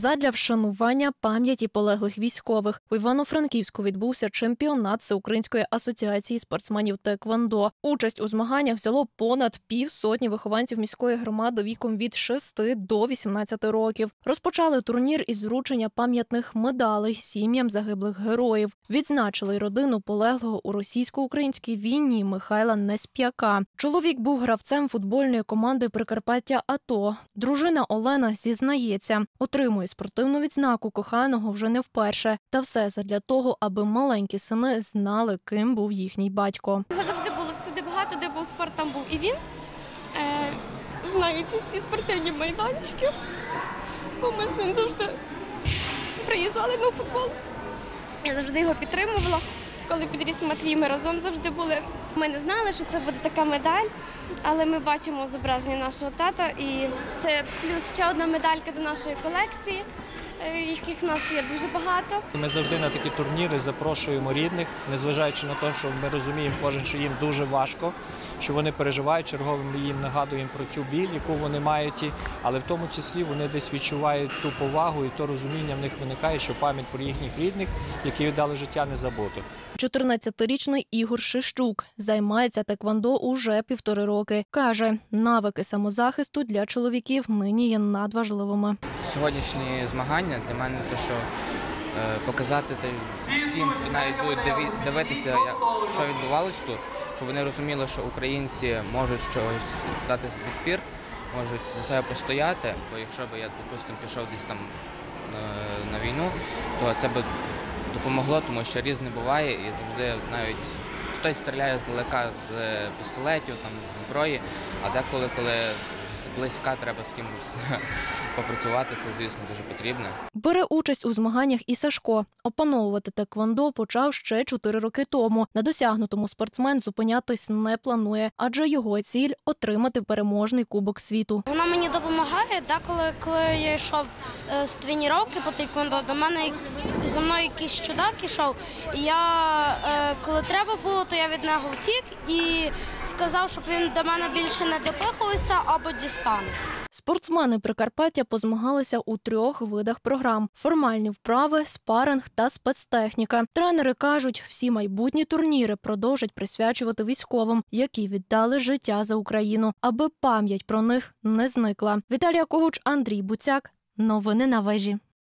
Задля вшанування пам'яті полеглих військових у Івано-Франківську відбувся чемпіонат Всеукраїнської асоціації спортсменів теквондо. Участь у змаганнях взяло понад півсотні вихованців міської громади віком від 6 до 18 років. Розпочали турнір із вручення пам'ятних медалей сім'ям загиблих героїв. Відзначили й родину полеглого у російсько-українській війні Михайла Несп'яка. Чоловік був гравцем футбольної команди Прикарпаття АТО. Дружина Олена зізнається, отримує спортивну відзнаку коханого вже не вперше. Та все задля того, аби маленькі сини знали, ким був їхній батько. Його завжди було всюди багато, де був спорт, там був і він. Знаю ці всі спортивні майданчики, бо ми з ним завжди приїжджали на футбол. Я завжди його підтримувала. Коли підріс Матвій, ми разом завжди були. Ми не знали, що це буде така медаль, але ми бачимо зображення нашого тата. І це плюс ще одна медалька до нашої колекції, яких в нас є дуже багато. Ми завжди на такі турніри запрошуємо рідних, незважаючи на те, що ми розуміємо кожен, що їм дуже важко, що вони переживають, черговим ми їм нагадуємо про цю біль, яку вони мають, але в тому числі вони десь відчувають ту повагу і то розуміння в них виникає, що пам'ять про їхніх рідних, які віддали життя, не забути. 14-річний Ігор Шищук займається теквондо уже 1,5 роки. Каже, навики самозахисту для чоловіків нині є надважливими. Сьогоднішні змагання для мене те, що показати всім, хто навіть буде дивитися, що відбувалось тут, щоб вони розуміли, що українці можуть щось дати відпір, можуть за себе постояти. Бо якщо б я, допустимо, пішов десь там на війну, то це б допомогло, тому що різне буває і завжди навіть хтось стріляє здалека з пістолетів, там, з зброї, а деколи, коли зблизька треба з кимось попрацювати, це, звісно, дуже потрібно. Бере участь у змаганнях і Сашко. Опановувати теквондо почав ще 4 роки тому. На досягнутому спортсмен зупинятись не планує, адже його ціль – отримати переможний Кубок світу. Вона мені допомагає, коли я йшов з тренування по тейквондо, до мене за мною якийсь чудак йшов. І я, коли треба було, то я від нього втік і сказав, щоб він до мене більше не допихувався або дістане. Спортсмени Прикарпаття позмагалися у 3 видах програм – формальні вправи, спаринг та спецтехніка. Тренери кажуть, всі майбутні турніри продовжать присвячувати військовим, які віддали життя за Україну, аби пам'ять про них не зникла. Віталія Когуч, Андрій Буцяк. Новини на вежі.